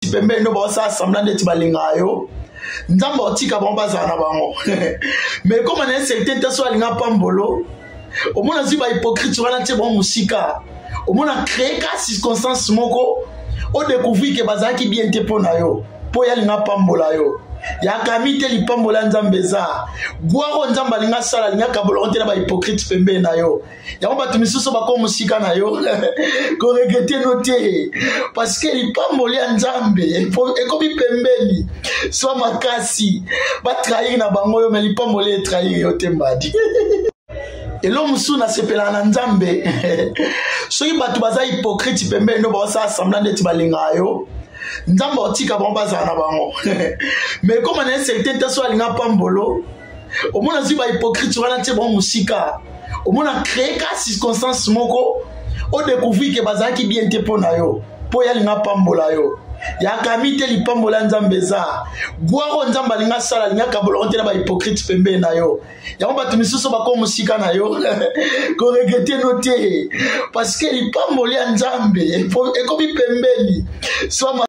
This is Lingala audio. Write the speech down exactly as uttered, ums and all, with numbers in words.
hypocrite pembe no ba sa semblant d'être balinga yo nzamba otika bon baza na bango mais comme on a un certain temps so alinga pambolo au moins azu ba hypocrite wana tie bon musika au moins a créé ka circonstance moko o découvrir que bazaki bien te pona yo po ya linga pambola yo ya kamite li pambola nzambeza gwaro nzamba linga sala linga kabolo ontela ba hypocrite pembe na yo ya mba tumisuso ba ko musika na yo ko regretter noter parce que li pambola nzambe e ko bi pembeni so makasi ba trahir na bango yo mais li pambola trahir yo tembadi et l'homme sous na sepela na nzambe soki batu baza hypocrite pembe no ba sa semblant d'être balinga yo nzamba otika bon baza na bango mais comme on a un certain temps so alinga pambolo au moins azu ba hypocrite wana tie bon musika au moins a créé ka circonstance moko o découvrir que bazaki bien te pona yo po ya linga pambola yo ya kamite li pambola nzambeza gwaro nzamba linga sala linga kabolo ontela ba hypocrite pembe na yo ya mba tumisuso ba ko musika na yo ko regretter noter parce que li pambola nzambe e ko bi pembeni so